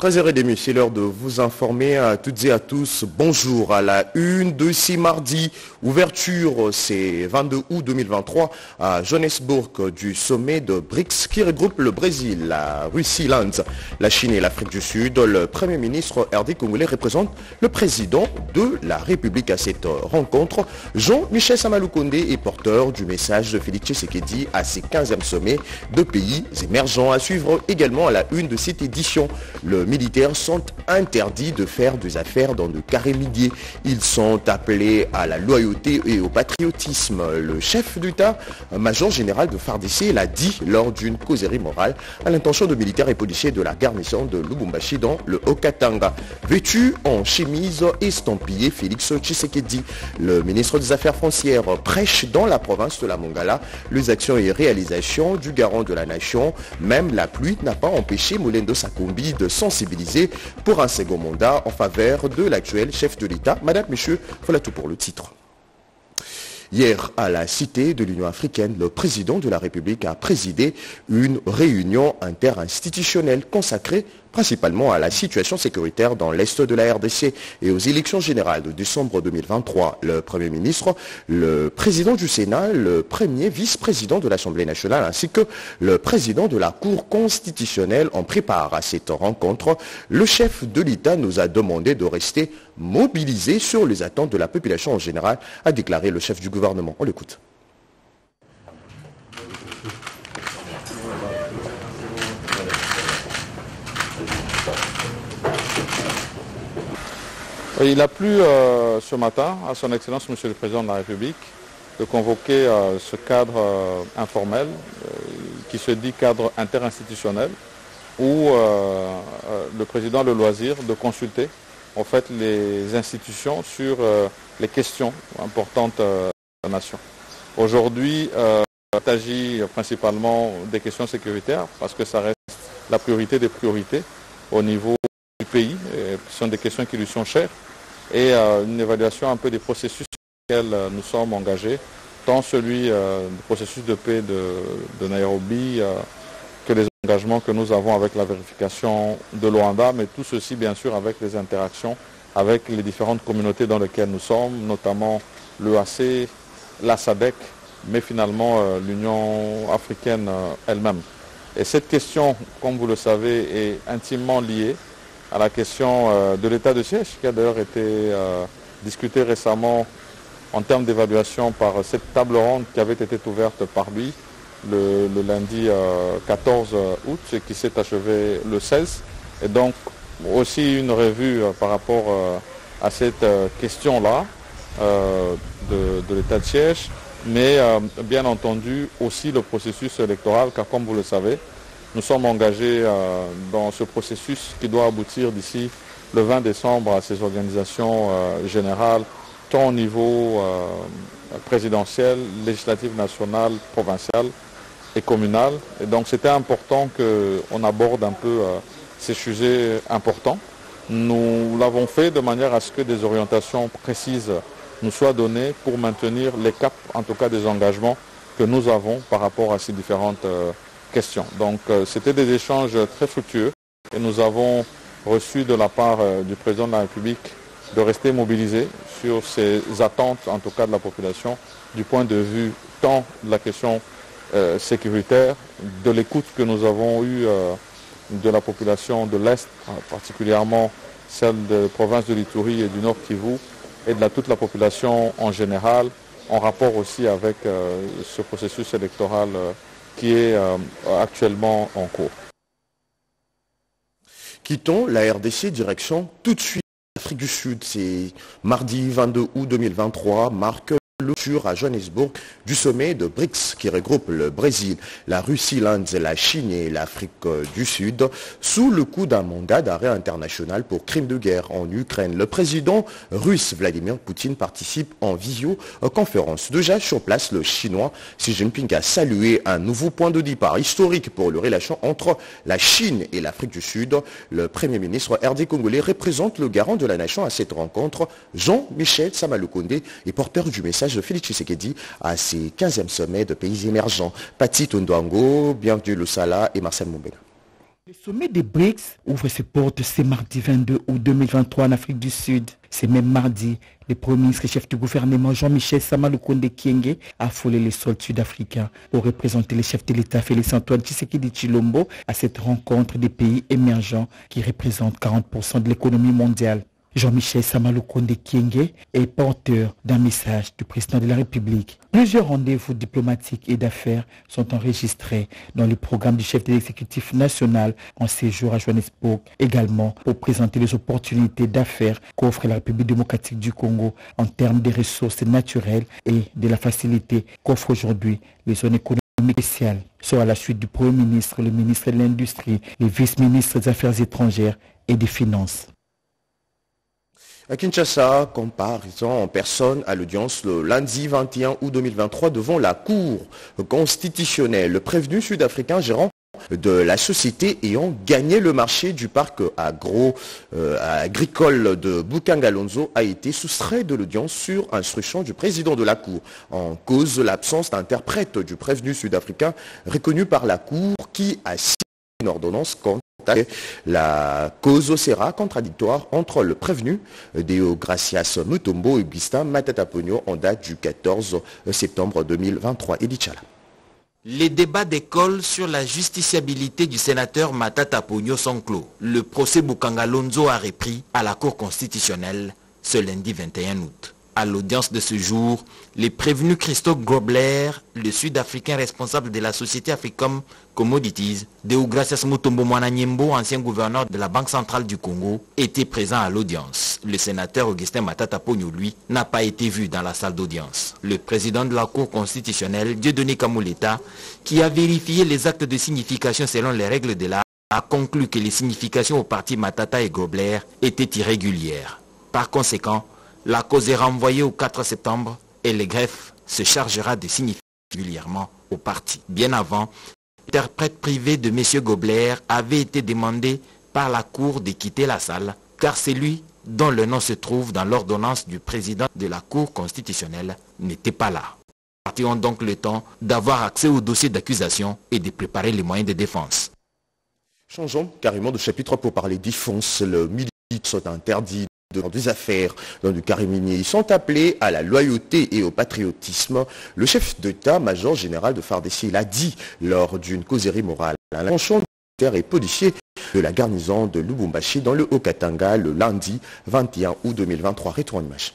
13h30, c'est l'heure de vous informer à toutes et à tous. Bonjour à la une de ce mardi. Ouverture, c'est 22 août 2023 à Johannesburg du sommet de BRICS qui regroupe le Brésil, la Russie, l'Inde, la Chine et l'Afrique du Sud. Le Premier ministre RD congolais représente le président de la République à cette rencontre. Jean-Michel Samaloukonde est porteur du message de Félix Tshisekedi à ses 15e sommets de pays émergents. À suivre également à la une de cette édition. Les militaires sont interdits de faire des affaires dans le carré minier. Ils sont appelés à la loyauté et au patriotisme. Le chef d'État, major général de FARDC, l'a dit lors d'une causerie morale à l'intention de militaires et policiers de la garnison de Lubumbashi dans le Haut-Katanga. Vêtu en chemise estampillée, Félix Tshisekedi, le ministre des Affaires foncières, prêche dans la province de la Mongala les actions et réalisations du garant de la nation. Même la pluie n'a pas empêché Mulendo Sakombi de sensibiliser pour un second mandat en faveur de l'actuel chef de l'État. Madame, Monsieur, voilà tout pour le titre. Hier, à la Cité de l'Union africaine, le président de la République a présidé une réunion interinstitutionnelle consacrée principalement à la situation sécuritaire dans l'Est de la RDC et aux élections générales de décembre 2023. Le Premier ministre, le président du Sénat, le premier vice-président de l'Assemblée nationale ainsi que le président de la Cour constitutionnelle en préparent à cette rencontre. Le chef de l'État nous a demandé de rester mobilisés sur les attentes de la population en général, a déclaré le chef du gouvernement. On l'écoute. Il a plu ce matin à son Excellence Monsieur le Président de la République de convoquer ce cadre informel qui se dit cadre interinstitutionnel où le Président a le loisir de consulter en fait les institutions sur les questions importantes de la nation. Aujourd'hui, il s'agit principalement des questions sécuritaires parce que ça reste la priorité des priorités au niveau du pays. Ce sont des questions qui lui sont chères. Et une évaluation un peu des processus sur lesquels nous sommes engagés, tant celui du processus de paix de Nairobi que les engagements que nous avons avec la vérification de Luanda, mais tout ceci bien sûr avec les interactions avec les différentes communautés dans lesquelles nous sommes, notamment l'EAC, la SADC, mais finalement l'Union africaine elle-même. Et cette question, comme vous le savez, est intimement liée à la question de l'état de siège, qui a d'ailleurs été discutée récemment en termes d'évaluation par cette table ronde qui avait été ouverte par lui le lundi 14 août, et qui s'est achevé le 16. Et donc aussi une revue par rapport à cette question-là de l'état de siège, mais bien entendu aussi le processus électoral, car comme vous le savez, nous sommes engagés dans ce processus qui doit aboutir d'ici le 20 décembre à ces organisations générales, tant au niveau présidentiel, législatif national, provincial et communal. Et donc c'était important qu'on aborde un peu ces sujets importants. Nous l'avons fait de manière à ce que des orientations précises nous soient données pour maintenir les caps, en tout cas des engagements que nous avons par rapport à ces différentes questions. Donc c'était des échanges très fructueux et nous avons reçu de la part du président de la République de rester mobilisé sur ces attentes, en tout cas de la population, du point de vue tant de la question sécuritaire, de l'écoute que nous avons eue de la population de l'Est, particulièrement celle de la province de l'Ituri et du Nord Kivu, et de toute la population en général, en rapport aussi avec ce processus électoral qui est actuellement en cours. Quittons la RDC, direction tout de suite l'Afrique du Sud. C'est mardi 22 août 2023, marque l'ouverture à Johannesburg du sommet de BRICS qui regroupe le Brésil, la Russie, l'Inde, la Chine et l'Afrique du Sud sous le coup d'un mandat d'arrêt international pour crimes de guerre en Ukraine. Le président russe Vladimir Poutine participe en visioconférence. Déjà sur place, le chinois Xi Jinping a salué un nouveau point de départ historique pour les relations entre la Chine et l'Afrique du Sud. Le Premier ministre RD congolais représente le garant de la nation à cette rencontre. Jean-Michel Samaloukonde est porteur du message de Félix Tshisekedi à ses 15e sommets de pays émergents. Pati Tondouango, bienvenue Lusala et Marcel Moumbela. Le sommet des BRICS ouvre ses portes ce mardi 22 août 2023 en Afrique du Sud. Ce même mardi, le Premier ministre et chef du gouvernement Jean-Michel Sama Lukonde Kyenge a affolé les sols sud-africains pour représenter le chef de l'État Félix-Antoine Tshisekedi Tshilombo à cette rencontre des pays émergents qui représentent 40% de l'économie mondiale. Jean-Michel Sama Lukonde Kyenge est porteur d'un message du président de la République. Plusieurs rendez-vous diplomatiques et d'affaires sont enregistrés dans le programme du chef de l'exécutif national en séjour à Johannesburg, également pour présenter les opportunités d'affaires qu'offre la République démocratique du Congo en termes des ressources naturelles et de la facilité qu'offrent aujourd'hui les zones économiques spéciales. Soit à la suite du Premier ministre, le ministre de l'Industrie, les vice-ministres des Affaires étrangères et des Finances. À Kinshasa, comparaison en personne à l'audience le lundi 21 août 2023 devant la Cour constitutionnelle. Le prévenu sud-africain gérant de la société ayant gagné le marché du parc agricole de Bukangalonzo a été soustrait de l'audience sur instruction du président de la Cour. En cause l'absence d'interprète du prévenu sud-africain reconnu par la Cour qui a signé une ordonnance contre la cause sera contradictoire entre le prévenu Deo Gracias Mutombo et Augustin Matata Ponyo en date du 14 septembre 2023. Edith Chala. Les débats d'école sur la justiciabilité du sénateur Matata Ponyo sont clos. Le procès Bukangalonzo a repris à la Cour constitutionnelle ce lundi 21 août. À l'audience de ce jour, les prévenus Christophe Grobler, le Sud-Africain responsable de la société Africom Commodities, Deo Gracias Mutombo Mwananyembo, ancien gouverneur de la Banque centrale du Congo, étaient présents à l'audience. Le sénateur Augustin Matata Ponyo, lui, n'a pas été vu dans la salle d'audience. Le président de la Cour constitutionnelle, Dieudonné Kamuleta, qui a vérifié les actes de signification selon les règles de l'art, a conclu que les significations aux partis Matata et Grobler étaient irrégulières. Par conséquent, la cause est renvoyée au 4 septembre et le greffe se chargera de signifier régulièrement au parti. Bien avant, l'interprète privé de M. Grobler avait été demandé par la Cour de quitter la salle car celui dont le nom se trouve dans l'ordonnance du président de la Cour constitutionnelle n'était pas là. Les partis ont donc le temps d'avoir accès au dossier d'accusation et de préparer les moyens de défense. Changeons carrément de chapitre pour parler défense. Le militaire sont interdits dans des affaires dans du caréminier. Ils sont appelés à la loyauté et au patriotisme. Le chef d'état-major général de FARDC l'a dit lors d'une causerie morale. L'attention militaire et policier de la garnison de Lubumbashi dans le Haut-Katanga le lundi 21 août 2023. Retour en image.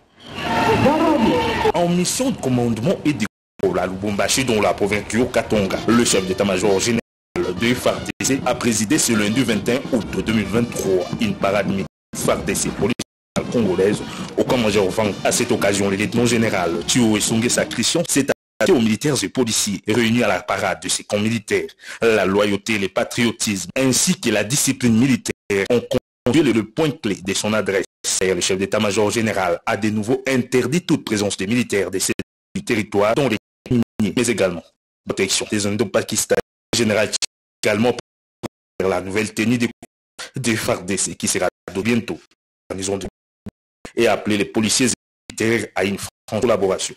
En mission de commandement et de à Lubumbashi dans la province du Haut-Katanga, le chef d'état-major général de FARDC a présidé ce lundi 21 août 2023 une parade militaire FARDC police congolaise au camp-major Vang. À cette occasion, le lieutenant général Thio Esongue Sacristian s'est adressé aux militaires et policiers réunis à la parade de ces camps militaires. La loyauté, le patriotisme ainsi que la discipline militaire ont conduit le point clé de son adresse. Le chef d'état-major général a de nouveau interdit toute présence des militaires de ces territoires dont les miniers, mais également protection des Indo-Pakistanais. Général également pour la nouvelle tenue de FARDC qui sera bientôt et appeler les policiers et militaires à une franche collaboration.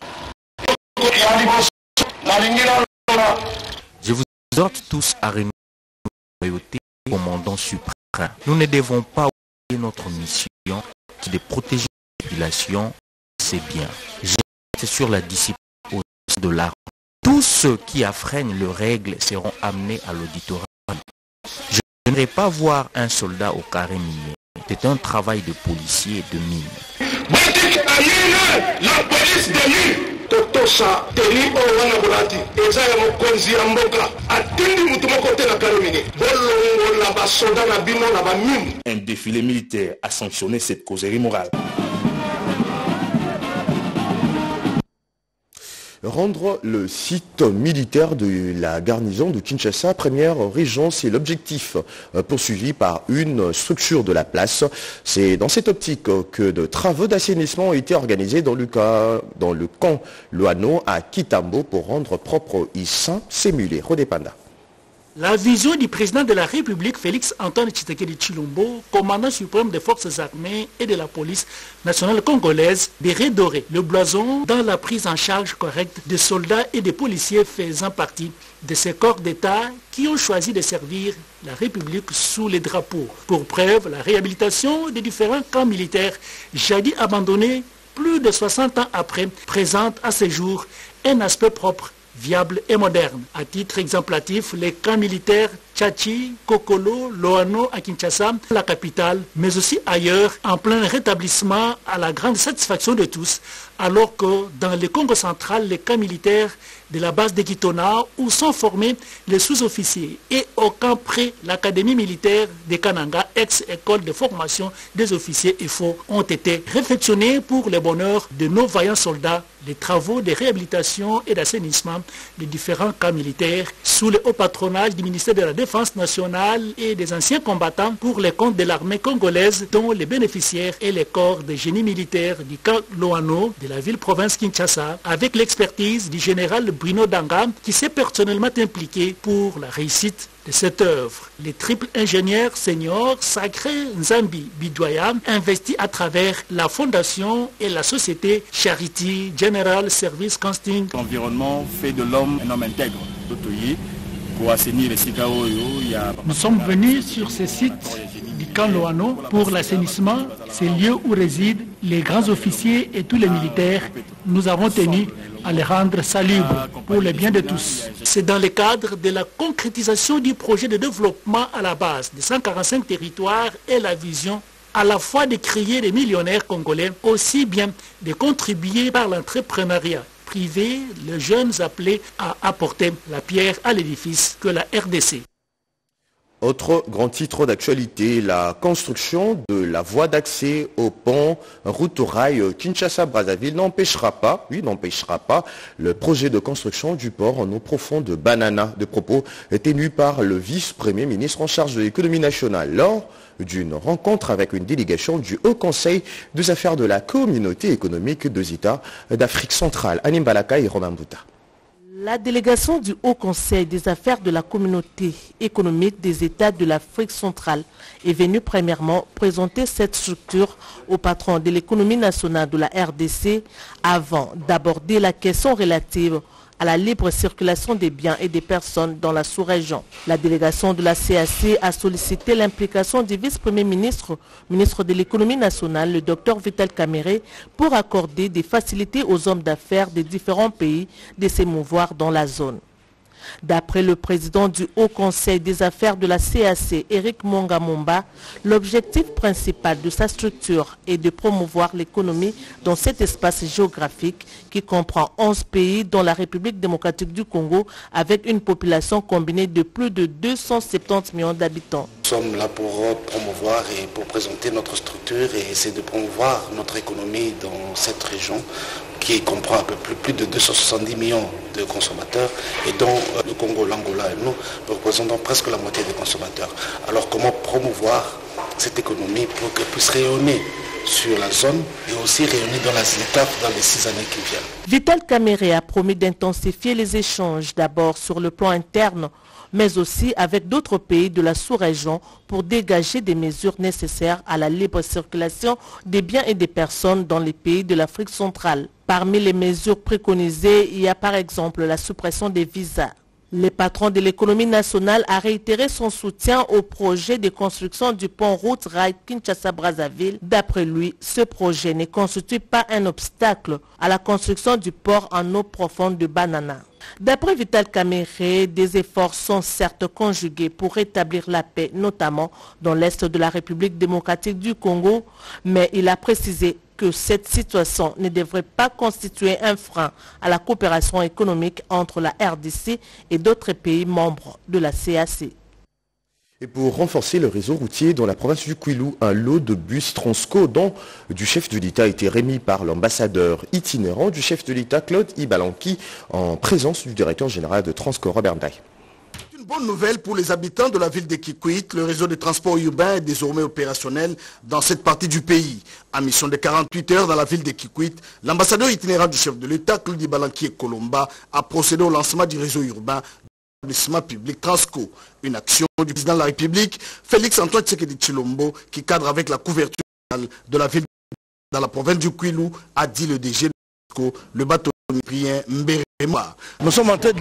Je vous exhorte tous à renouveler la loyauté au commandant suprême. Nous ne devons pas oublier notre mission qui est de protéger la population, c'est bien. J'insiste sur la discipline au sein de l'armée. Tous ceux qui affreignent les règles seront amenés à l'auditorat. Je n'aimerais pas voir un soldat au carré minier. C'est un travail de policier et de mine. La police de mine. Totosha teni owana bulati. Eza ya mokonzi ya mboka. Atindi mutu moko te na karomine. Bolongo la basoda na bino na ba mine. Un défilé militaire a sanctionné cette causerie morale. Rendre le site militaire de la garnison de Kinshasa première région, c'est l'objectif poursuivi par une structure de la place. C'est dans cette optique que de travaux d'assainissement ont été organisés dans le camp Loano à Kitambo pour rendre propre et sain ces mulets. Rodépanda. La vision du président de la République, Félix-Antoine Tshisekedi Tshilombo, commandant suprême des forces armées et de la police nationale congolaise, de redorer le blason dans la prise en charge correcte des soldats et des policiers faisant partie de ces corps d'État qui ont choisi de servir la République sous les drapeaux. Pour preuve, la réhabilitation des différents camps militaires jadis abandonnés plus de 60 ans après présente à ce jour un aspect propre, viable et moderne. À titre exemplatif, les camps militaires Tchachi, Kokolo, Loano à Kinshasa, la capitale, mais aussi ailleurs, en plein rétablissement à la grande satisfaction de tous, alors que dans le Congo central, les camps militaires de la base de Kitona, où sont formés les sous-officiers, et au camp près, l'académie militaire de Kananga, ex-école de formation des officiers IFO, ont été réfectionnés pour le bonheur de nos vaillants soldats. Les travaux de réhabilitation et d'assainissement des différents camps militaires sous le haut patronage du ministère de la Défense nationale et des anciens combattants pour les comptes de l'armée congolaise, dont les bénéficiaires et les corps de génie militaire du camp Loano de la ville-province Kinshasa, avec l'expertise du général Bruno Danga qui s'est personnellement impliqué pour la réussite de cette œuvre. Les triple ingénieurs seniors Sacré Nzambi Bidwaya investis à travers la fondation et la société Charity General Service Consting. L'environnement fait de l'homme un homme intègre. Nous sommes venus sur ce site du camp Loano pour l'assainissement, ces lieux où résident les grands officiers et tous les militaires. Nous avons tenu à les rendre salubres pour le bien de tous. C'est dans le cadre de la concrétisation du projet de développement à la base des 145 territoires et la vision à la fois de créer des millionnaires congolais, aussi bien de contribuer par l'entrepreneuriat privé, les jeunes appelés à apporter la pierre à l'édifice que la RDC. Autre grand titre d'actualité, la construction de la voie d'accès au pont route au rail Kinshasa-Brazzaville n'empêchera pas le projet de construction du port en eau profonde de Banana, de propos tenus par le vice-premier ministre en charge de l'économie nationale lors d'une rencontre avec une délégation du Haut Conseil des affaires de la communauté économique des États d'Afrique centrale. Anim Balaka et Romain Bouta. La délégation du Haut Conseil des affaires de la communauté économique des États de l'Afrique centrale est venue premièrement présenter cette structure au patron de l'économie nationale de la RDC avant d'aborder la question relative à la libre circulation des biens et des personnes dans la sous-région. La délégation de la CAC a sollicité l'implication du vice-premier ministre, ministre de l'économie nationale, le Dr Vital Kamerhe, pour accorder des facilités aux hommes d'affaires des différents pays de s'émouvoir dans la zone. D'après le président du Haut Conseil des affaires de la CAC, Eric Mongamomba, l'objectif principal de sa structure est de promouvoir l'économie dans cet espace géographique qui comprend 11 pays dans la République démocratique du Congo avec une population combinée de plus de 270 millions d'habitants. Nous sommes là pour promouvoir et pour présenter notre structure et essayer de promouvoir notre économie dans cette région qui comprend un peu plus de 270 millions de consommateurs et dont le Congo, l'Angola et nous représentons presque la moitié des consommateurs. Alors comment promouvoir cette économie pour qu'elle puisse rayonner sur la zone et aussi rayonner dans les étapes dans les 6 années qui viennent. Vital Kamerhe a promis d'intensifier les échanges d'abord sur le plan interne mais aussi avec d'autres pays de la sous-région pour dégager des mesures nécessaires à la libre circulation des biens et des personnes dans les pays de l'Afrique centrale. Parmi les mesures préconisées, il y a par exemple la suppression des visas. Le patron de l'économie nationale a réitéré son soutien au projet de construction du pont route rail Kinshasa-Brazzaville. D'après lui, ce projet ne constitue pas un obstacle à la construction du port en eau profonde de Banana. D'après Vital Kamerhe, des efforts sont certes conjugués pour rétablir la paix, notamment dans l'est de la République démocratique du Congo, mais il a précisé que cette situation ne devrait pas constituer un frein à la coopération économique entre la RDC et d'autres pays membres de la CAC. Et pour renforcer le réseau routier dans la province du Kwilu, un lot de bus Transco dont du chef de l'État a été remis par l'ambassadeur itinérant du chef de l'État Claude Ibalanki en présence du directeur général de Transco Robert Ndaye. Une bonne nouvelle pour les habitants de la ville de Kikwit. Le réseau de transport urbain est désormais opérationnel dans cette partie du pays. En mission de 48 heures dans la ville de Kikwit, l'ambassadeur itinérant du chef de l'État Claude Ibalanki et Colomba a procédé au lancement du réseau urbain l'établissement public Transco, une action du président de la République, Félix Antoine Tshisekedi Tshilombo, qui cadre avec la couverture de la ville dans la province du Kwilu, a dit le DG de Transco, le bâtonnier Mbérema. Nous sommes en train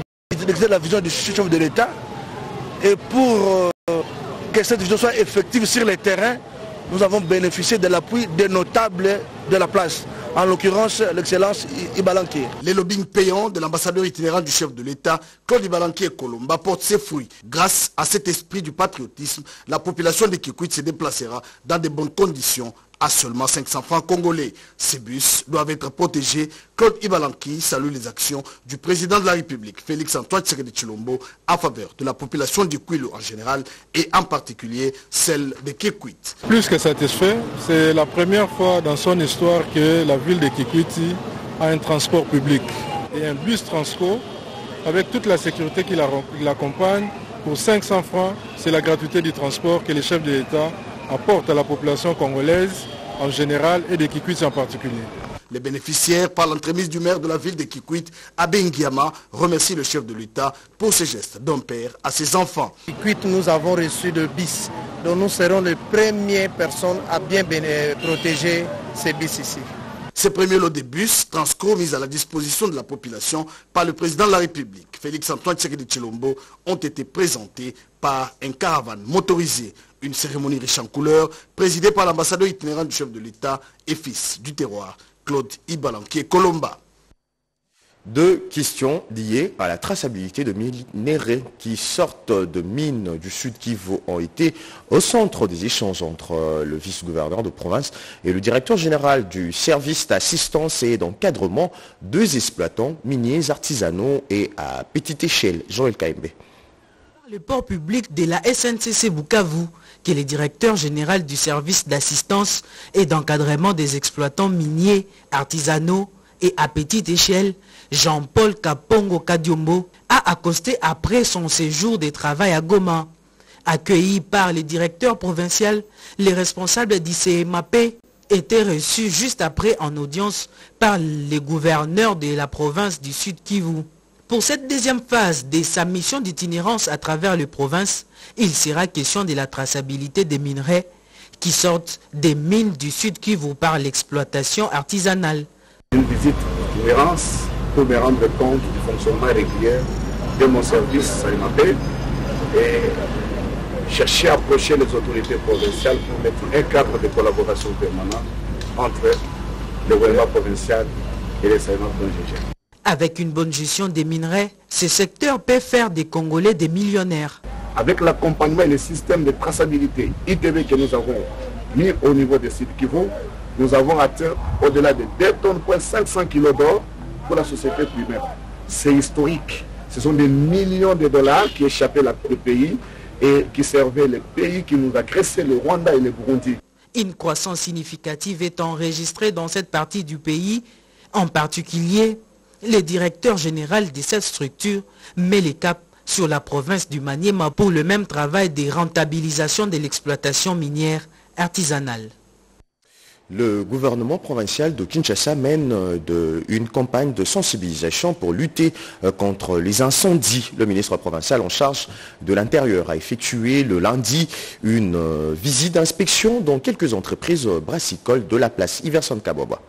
d'exercer la vision du chef de l'État. Et pour que cette vision soit effective sur le terrain, nous avons bénéficié de l'appui des notables de la place. En l'occurrence, l'excellence Ibalanké. Les lobbying payants de l'ambassadeur itinérant du chef de l'État, Claude Ibalanké Kolomba, portent ses fruits. Grâce à cet esprit du patriotisme, la population de Kikwit se déplacera dans de bonnes conditions à seulement 500 francs congolais. Ces bus doivent être protégés. Claude Ibalanki salue les actions du président de la République, Félix Antoine Tshisekedi Tshilombo, en faveur de la population du Kwilu en général et en particulier celle de Kikwit. Plus que satisfait, c'est la première fois dans son histoire que la ville de Kikwiti a un transport public et un bus Transco avec toute la sécurité qui l'accompagne. Pour 500 francs, c'est la gratuité du transport que les chefs de l'État apporte à la population congolaise en général et de Kikwit en particulier. Les bénéficiaires, par l'entremise du maire de la ville de Kikwit, Abbé Ngiama, remercient le chef de l'État pour ce geste d'un père à ses enfants. Kikwit, nous avons reçu de bis, donc nous serons les premières personnes à bien protéger ces bis ici. Ces premiers lots de bus Transco mis à la disposition de la population par le président de la République, Félix Antoine Tshisekedi Tshilombo, ont été présentés par un caravane motorisé. Une cérémonie riche en couleurs, présidée par l'ambassadeur itinérant du chef de l'État et fils du terroir, Claude Ibalanké Kolomba. Deux questions liées à la traçabilité de minéraux qui sortent de mines du Sud Kivu ont été au centre des échanges entre le vice-gouverneur de province et le directeur général du service d'assistance et d'encadrement, deux exploitants miniers artisanaux et à petite échelle. Joël Kaimbe. Le port public de la SNCC Bukavu, qui est le directeur général du service d'assistance et d'encadrement des exploitants miniers, artisanaux et à petite échelle, Jean-Paul Kapongo Kadiombo, a accosté après son séjour de travail à Goma. Accueilli par le directeur provincial, les responsables d'ICMAP étaient reçus juste après en audience par les gouverneurs de la province du Sud Kivu. Pour cette deuxième phase de sa mission d'itinérance à travers les provinces, il sera question de la traçabilité des minerais qui sortent des mines du Sud Kivu par l'exploitation artisanale. Une visite d'itinérance pour me rendre compte du fonctionnement régulier de mon service SAIMAP et chercher à approcher les autorités provinciales pour mettre un cadre de collaboration permanent entre le gouvernement provincial et les SAIMAP dont je gère. Avec une bonne gestion des minerais, ce secteur peut faire des Congolais des millionnaires. Avec l'accompagnement et le système de traçabilité ITV que nous avons mis au niveau des sites Kivu, nous avons atteint au-delà de 2,5 tonnes kg d'or pour la société primaire. C'est historique. Ce sont des millions de dollars qui échappaient au pays et qui servaient les pays qui nous agressaient, le Rwanda et le Burundi. Une croissance significative est enregistrée dans cette partie du pays, en particulier le directeur général de cette structure met les caps sur la province du Maniema pour le même travail de rentabilisation de l'exploitation minière artisanale. Le gouvernement provincial de Kinshasa mène une campagne de sensibilisation pour lutter contre les incendies. Le ministre provincial en charge de l'Intérieur a effectué le lundi une visite d'inspection dans quelques entreprises brassicoles de la place Iverson Kaboba.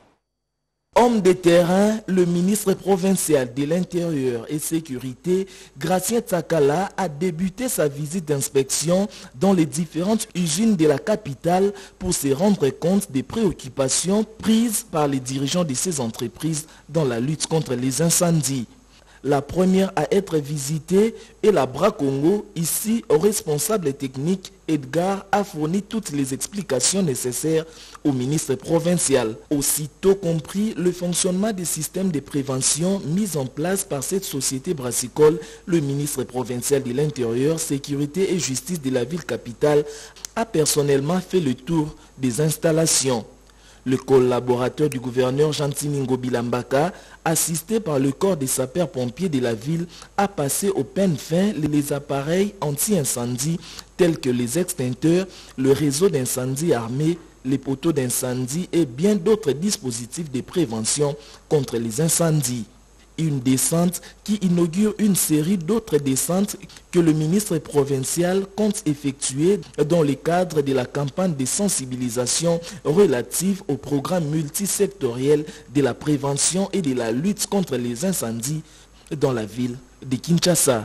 Homme de terrain, le ministre provincial de l'Intérieur et Sécurité, Gratien Tsakala, a débuté sa visite d'inspection dans les différentes usines de la capitale pour se rendre compte des préoccupations prises par les dirigeants de ces entreprises dans la lutte contre les incendies. La première à être visitée est la Bras-Congo. Ici, au responsable technique, Edgar a fourni toutes les explications nécessaires au ministre provincial. Aussitôt compris le fonctionnement des systèmes de prévention mis en place par cette société brassicole, le ministre provincial de l'Intérieur, Sécurité et Justice de la ville capitale a personnellement fait le tour des installations. Le collaborateur du gouverneur Jean-Tiningo Bilambaka, assisté par le corps des sapeurs-pompiers de la ville, a passé au peigne fin les appareils anti-incendie tels que les extincteurs, le réseau d'incendie armé, les poteaux d'incendie et bien d'autres dispositifs de prévention contre les incendies. Une descente qui inaugure une série d'autres descentes que le ministre provincial compte effectuer dans le cadre de la campagne de sensibilisation relative au programme multisectoriel de la prévention et de la lutte contre les incendies dans la ville de Kinshasa.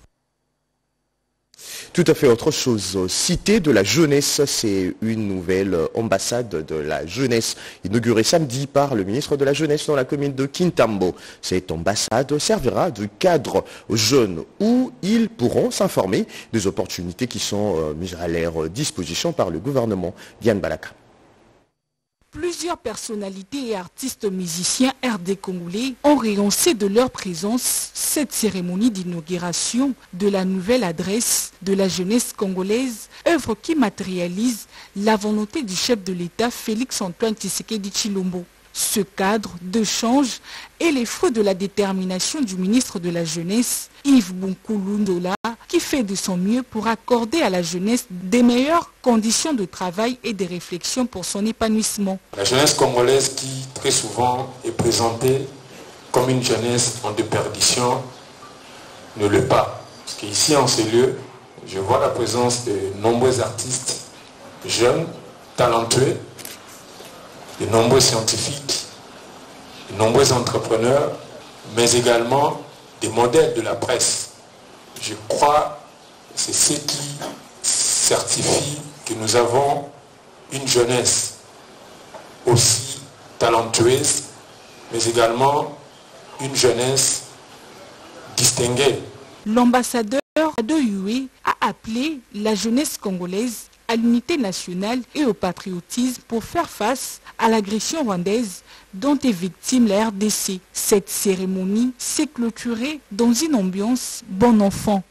Tout à fait autre chose. Cité de la jeunesse, c'est une nouvelle ambassade de la jeunesse inaugurée samedi par le ministre de la jeunesse dans la commune de Kintambo. Cette ambassade servira de cadre aux jeunes où ils pourront s'informer des opportunités qui sont mises à leur disposition par le gouvernement. Diane Balaka. Plusieurs personnalités et artistes musiciens RD congolais ont rehaussé de leur présence cette cérémonie d'inauguration de la nouvelle adresse de la jeunesse congolaise, œuvre qui matérialise la volonté du chef de l'État Félix-Antoine Tshisekedi Tshilombo. Ce cadre d'échange est les fruits de la détermination du ministre de la Jeunesse, Yves Bunkulundola, qui fait de son mieux pour accorder à la jeunesse des meilleures conditions de travail et de réflexion pour son épanouissement. La jeunesse congolaise qui très souvent est présentée comme une jeunesse en déperdition ne l'est pas. Parce qu'ici en ces lieux, je vois la présence de nombreux artistes jeunes, talentueux, de nombreux scientifiques, de nombreux entrepreneurs, mais également des modèles de la presse. Je crois que c'est ce qui certifie que nous avons une jeunesse aussi talentueuse, mais également une jeunesse distinguée. L'ambassadeur de UE a appelé la jeunesse congolaise à l'unité nationale et au patriotisme pour faire face à l'agression rwandaise dont est victime la RDC. Cette cérémonie s'est clôturée dans une ambiance bon enfant.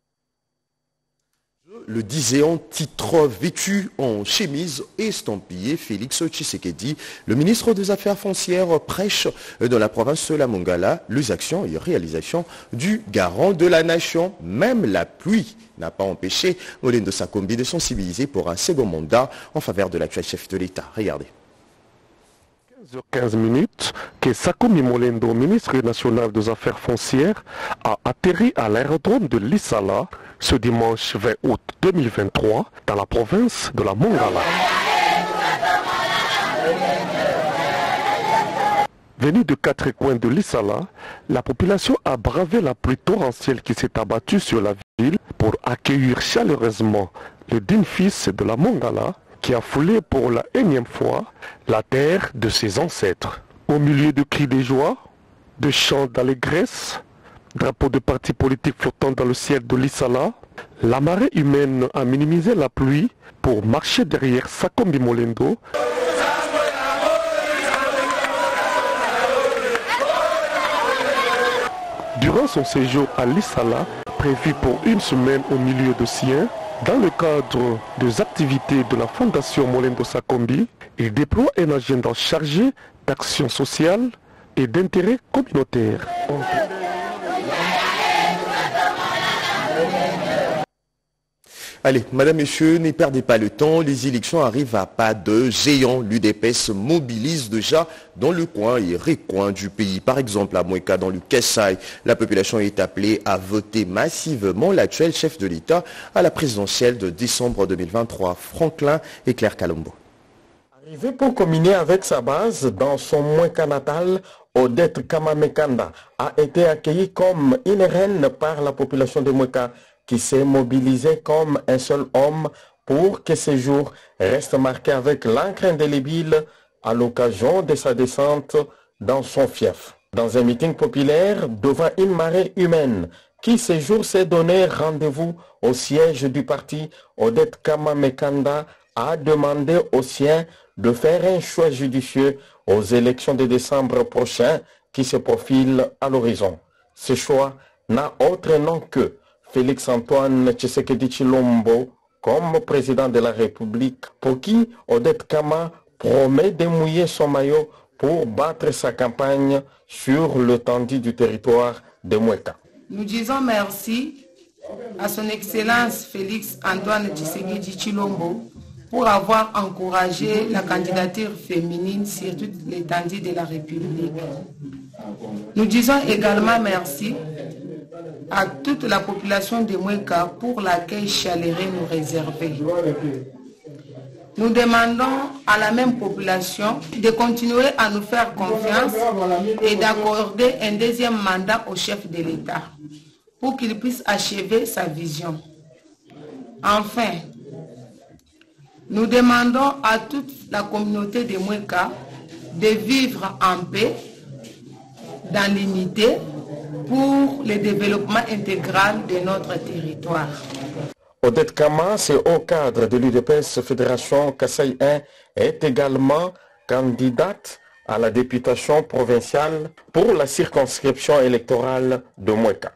Le disait en titre, vêtu en chemise estampillée, Félix Tshisekedi, le ministre des Affaires foncières, prêche dans la province de la Mongala les actions et réalisations du garant de la nation. Même la pluie n'a pas empêché Molendo Sakombi de sensibiliser pour un second mandat en faveur de l'actuel chef de l'État. Regardez. 15h15 que Sakombi Molendo, ministre national des Affaires foncières, a atterri à l'aérodrome de Lissala ce dimanche 20 août 2023 dans la province de la Mongala. Venu de quatre coins de Lissala, la population a bravé la pluie torrentielle qui s'est abattue sur la ville pour accueillir chaleureusement le digne fils de la Mongala qui a foulé pour la énième fois la terre de ses ancêtres. Au milieu de cris de joie, de chants d'allégresse, drapeaux de partis politiques flottant dans le ciel de Lissala, la marée humaine a minimisé la pluie pour marcher derrière Sakombi Molendo. Durant son séjour à Lissala, prévu pour une semaine au milieu de Sien, dans le cadre des activités de la Fondation Molendo Sakombi, il déploie un agenda chargé d'action sociale et d'intérêt communautaire. Allez, madame, messieurs, ne perdez pas le temps. Les élections arrivent à pas de géant. L'UDP se mobilise déjà dans le coin et recoin du pays. Par exemple, à Moueka, dans le Kassai, la population est appelée à voter massivement l'actuel chef de l'État à la présidentielle de décembre 2023, Franklin et Claire Kalombo. Arrivé pour combiner avec sa base dans son Moueka natal, Odette Kamamekanda a été accueillie comme une reine par la population de Moueka, qui s'est mobilisé comme un seul homme pour que ce jour reste marqué avec l'encre indélébile à l'occasion de sa descente dans son fief. Dans un meeting populaire devant une marée humaine qui ce jour s'est donné rendez-vous au siège du parti, Odette Kamamekanda a demandé aux siens de faire un choix judicieux aux élections de décembre prochain qui se profilent à l'horizon. Ce choix n'a autre nom que Félix-Antoine Tshisekedi Tshilombo comme président de la République, pour qui Odette Kama promet de mouiller son maillot pour battre sa campagne sur l'étendue du territoire de Moueka. Nous disons merci à son Excellence Félix-Antoine Tshisekedi Tshilombo pour avoir encouragé la candidature féminine sur toute l'étendue de la République. Nous disons également merci à toute la population de Moueka pour l'accueil chaleureux nous réservé. Nous demandons à la même population de continuer à nous faire confiance et d'accorder un deuxième mandat au chef de l'État. pour qu'il puisse achever sa vision. Enfin, nous demandons à toute la communauté de Mweka de vivre en paix, dans l'unité, pour le développement intégral de notre territoire. Odette Kama, c'est au cadre de l'UDPS Fédération Kasaï 1, est également candidate à la députation provinciale pour la circonscription électorale de Mweka.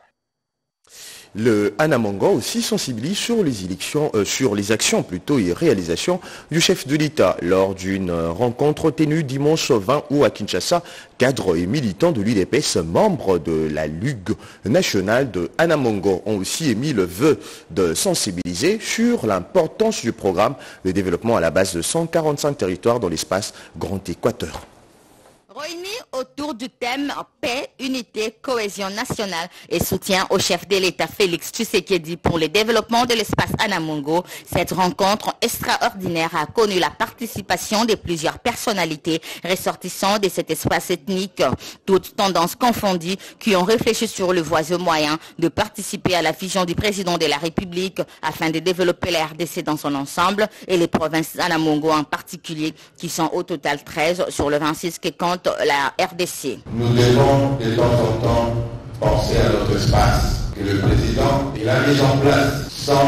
Le Anamongo aussi sensibilise sur les élections, sur les actions et réalisations du chef de l'État lors d'une rencontre tenue dimanche 20 août à Kinshasa. Cadres et militants de l'UDPS, membres de la Ligue nationale de Anamongo, ont aussi émis le vœu de sensibiliser sur l'importance du programme de développement à la base de 145 territoires dans l'espace Grand Équateur. Réunis autour du thème paix, unité, cohésion nationale et soutien au chef de l'État Félix Tshisekedi pour le développement de l'espace Anamongo, cette rencontre extraordinaire a connu la participation de plusieurs personnalités ressortissant de cet espace ethnique, toutes tendances confondues, qui ont réfléchi sur le voisin moyen de participer à la vision du président de la République afin de développer la RDC dans son ensemble et les provinces Anamongo en particulier, qui sont au total 13 sur le 26 qui compte la RDC. Nous devons de temps en temps penser à notre espace que le président il a mis en place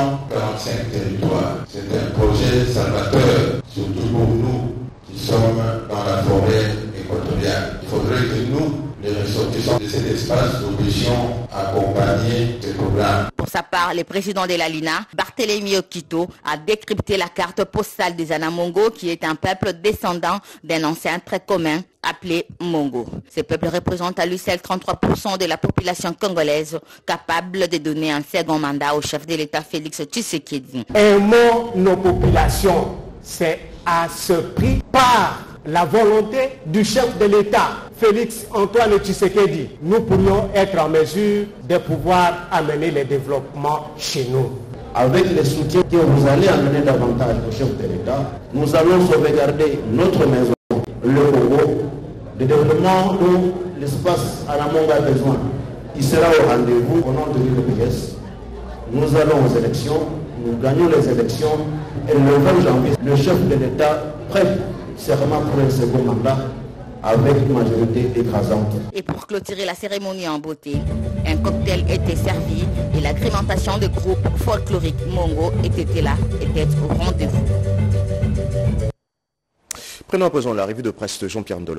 145 territoires. C'est un projet salvateur, surtout pour nous qui sommes dans la forêt équatoriale. Il faudrait que nous, les ressortissants de cet espace, nous puissions accompagner ce programme. Pour sa part, le président de la LINA, Barthélemy Okito, a décrypté la carte postale des Anamongo, qui est un peuple descendant d'un ancien trait commun appelé Mongo. Ce peuple représente à lui seul 33% de la population congolaise, capable de donner un second mandat au chef de l'État Félix Tshisekedi. Un mot, nos populations, c'est à ce prix par la volonté du chef de l'État, Félix Antoine Tshisekedi. Nous pourrions être en mesure de pouvoir amener le développement chez nous. Avec les soutiens que vous allez amener davantage au chef de l'État, nous allons sauvegarder notre maison, le Congo, le développement dont l'espace Anamongo a besoin. Il sera au rendez-vous au nom de l'UDPS. Nous allons aux élections, nous gagnons les élections et le 20 janvier, le chef de l'État prête serment pour un second mandat avec une majorité écrasante. Et pour clôturer la cérémonie en beauté, un cocktail était servi et l'agrémentation de groupe folklorique Mongo était au rendez-vous. Prenons à présent la revue de presse de Jean-Pierre Ndolo.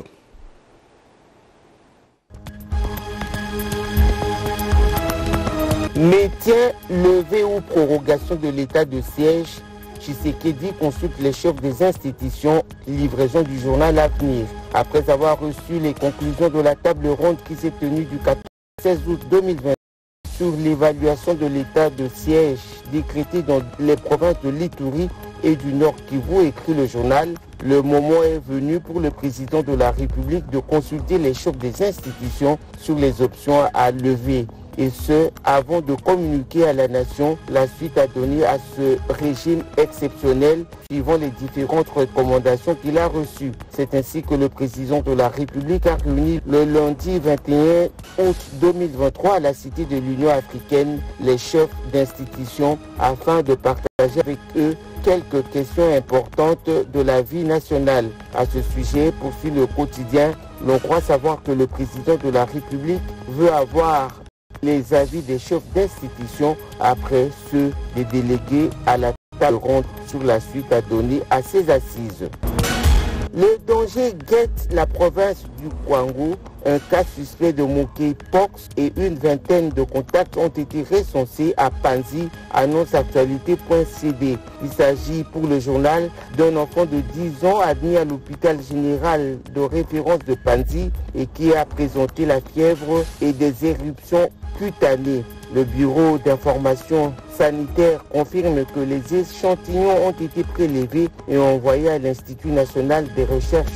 Maintien levé ou prorogation de l'état de siège, Tshisekedi consulte les chefs des institutions, livraison du journal Avenir. Après avoir reçu les conclusions de la table ronde qui s'est tenue du 16 août 2020 sur l'évaluation de l'état de siège décrété dans les provinces de l'Ituri et du Nord Kivu, écrit le journal, le moment est venu pour le président de la République de consulter les chefs des institutions sur les options à lever. Et ce, avant de communiquer à la nation la suite à donner à ce régime exceptionnel suivant les différentes recommandations qu'il a reçues. C'est ainsi que le président de la République a réuni le lundi 21 août 2023 à la Cité de l'Union africaine les chefs d'institutions afin de partager avec eux quelques questions importantes de la vie nationale. À ce sujet, poursuit le quotidien, l'on croit savoir que le président de la République veut avoir les avis des chefs d'institution après ceux des délégués à la table ronde sur la suite à donner à ces assises. Le danger guette la province du Kwango. Un cas suspect de monkeypox et une vingtaine de contacts ont été recensés à Panzi, annonce actualité.cd. Il s'agit pour le journal d'un enfant de 10 ans admis à l'hôpital général de référence de Panzi et qui a présenté la fièvre et des éruptions cutanées. Le bureau d'information sanitaire confirme que les échantillons ont été prélevés et envoyés à l'Institut national des recherches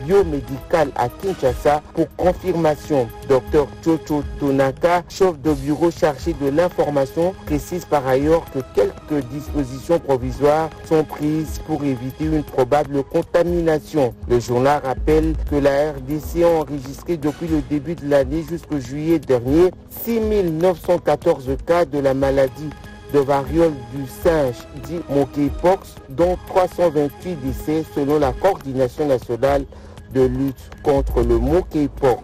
biomédical à Kinshasa pour confirmation. Dr Chocho Tonaka, chef de bureau chargé de l'information, précise par ailleurs que quelques dispositions provisoires sont prises pour éviter une probable contamination. Le journal rappelle que la RDC a enregistré depuis le début de l'année jusqu'au juillet dernier 6 914 cas de la maladie de variole du singe dit monkeypox, dont 328 décès selon la coordination nationale de lutte contre le monkeypox.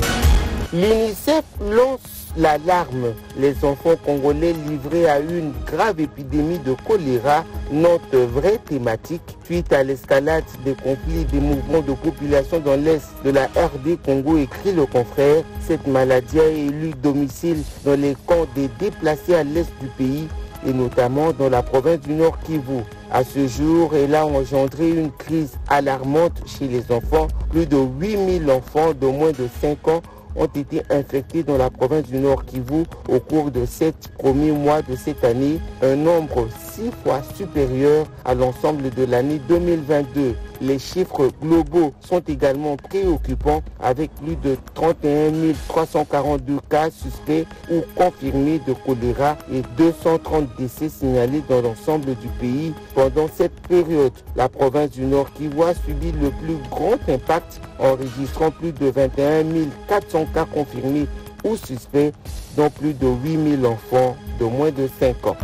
L'UNICEF lance l'alarme. Les enfants congolais livrés à une grave épidémie de choléra, notre vraie thématique, suite à l'escalade des conflits et des mouvements de population dans l'est de la RD Congo, écrit le confrère. Cette maladie a élu domicile dans les camps des déplacés à l'est du pays et notamment dans la province du Nord Kivu. À ce jour, elle a engendré une crise alarmante chez les enfants. Plus de 8000 enfants de moins de 5 ans ont été infectés dans la province du Nord Kivu au cours de 7 premiers mois de cette année, un nombre 6 fois supérieur à l'ensemble de l'année 2022. Les chiffres globaux sont également préoccupants avec plus de 31 342 cas suspects ou confirmés de choléra et 230 décès signalés dans l'ensemble du pays. Pendant cette période, la province du Nord Kivu a subi le plus grand impact, enregistrant plus de 21 400 cas confirmés ou suspects, dont plus de 8000 enfants de moins de 5 ans.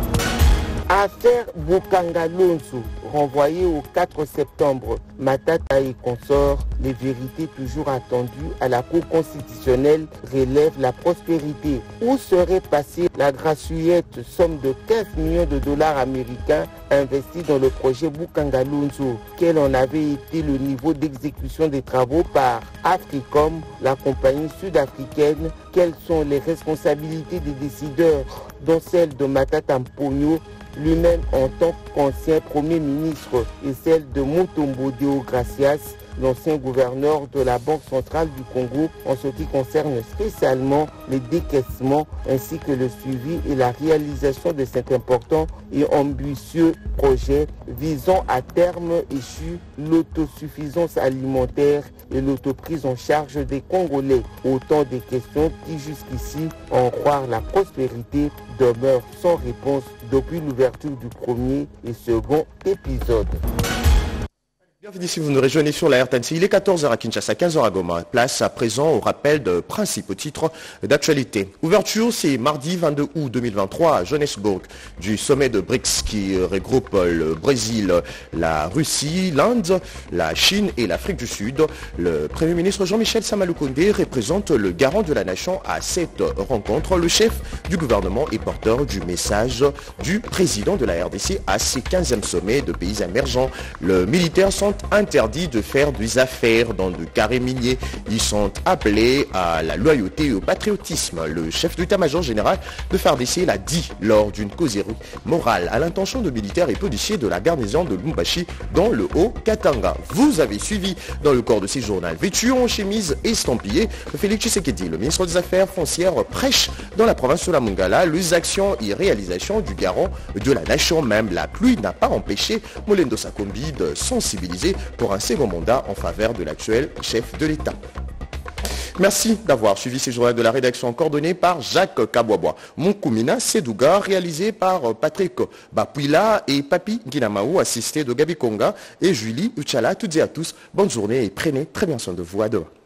Affaire Bukanga Lonso, renvoyée au 4 septembre, Matata et consorts, les vérités toujours attendues à la Cour constitutionnelle relèvent la prospérité. Où serait passée la grassouillette somme de 15 millions de dollars américains investis dans le projet Bukanga Lonso? Quel en avait été le niveau d'exécution des travaux par Africom, la compagnie sud-africaine? Quelles sont les responsabilités des décideurs, dont celle de Matata Mponyo, lui-même en tant qu'ancien Premier ministre, et celle de Mutombo Deo Gracias, l'ancien gouverneur de la Banque centrale du Congo, en ce qui concerne spécialement les décaissements ainsi que le suivi et la réalisation de cet important et ambitieux projet visant à terme échu l'autosuffisance alimentaire et l'autoprise en charge des Congolais. Autant de questions qui jusqu'ici, en croire la prospérité, demeurent sans réponse depuis l'ouverture du premier et second épisode. Bienvenue si vous nous rejoignez sur la RTNC. Il est 14h à Kinshasa, 15h à Goma. Place à présent au rappel de principaux titres d'actualité. Ouverture, c'est mardi 22 août 2023 à Johannesburg du sommet de BRICS qui regroupe le Brésil, la Russie, l'Inde, la Chine et l'Afrique du Sud. Le Premier ministre Jean-Michel Samalukonde représente le garant de la nation à cette rencontre. Le chef du gouvernement est porteur du message du président de la RDC à ses 15e sommets de pays émergents. Le militaire sont interdits de faire des affaires dans le carré minier. Ils sont appelés à la loyauté et au patriotisme. Le chef d'état-major général de FARDC l'a dit lors d'une causerie morale à l'intention de militaires et policiers de la garnison de Lubumbashi dans le Haut-Katanga. Vous avez suivi dans le corps de ces journaux vêtus en chemise estampillée. Félix Tshisekedi, le ministre des Affaires foncières, prêche dans la province de la Mongala les actions et réalisations du garant de la nation. Même la pluie n'a pas empêché Molendo Sakombi de sensibiliser pour un second mandat en faveur de l'actuel chef de l'État. Merci d'avoir suivi ces journaux de la rédaction coordonnée par Jacques Kabwabwa. Monkoumina Sedouga, réalisé par Patrick Bapuila et Papi Guinamaou, assisté de Gabi Konga et Julie Uchala. Toutes et à tous, bonne journée et prenez très bien soin de vous. À demain.